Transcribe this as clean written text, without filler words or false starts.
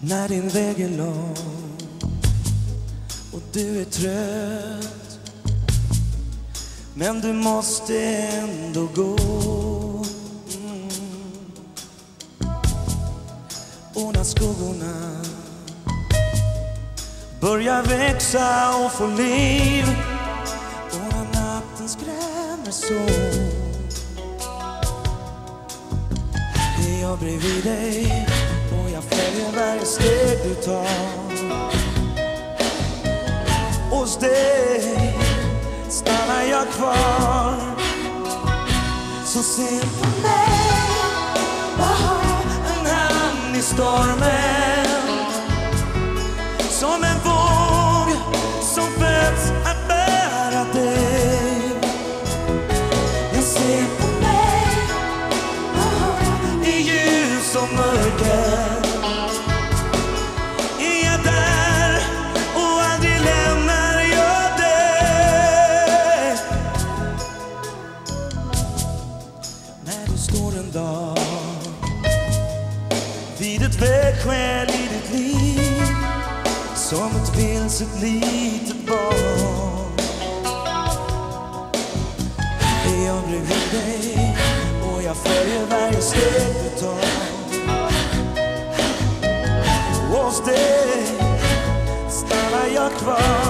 När din väg är lång och du är trött, men du måste ändå gå. Och när skuggorna börjar växa och få liv, och när natten skrämmer så, är jag bredvid dig och jag följer varje steg du tar. Hos dig stannar jag kvar. Så se på mig, en hand i stormen, som en våg som föds att bära dig. Jag ser på mig i ljus och mörker. Är jag där och aldrig lämnar jag dig. När du står en dag vid ett vägskäl i ditt liv, som ett vilset litet barn, är jag bredvid dig och jag följer varje steg du tar. Hos dig stannar jag kvar.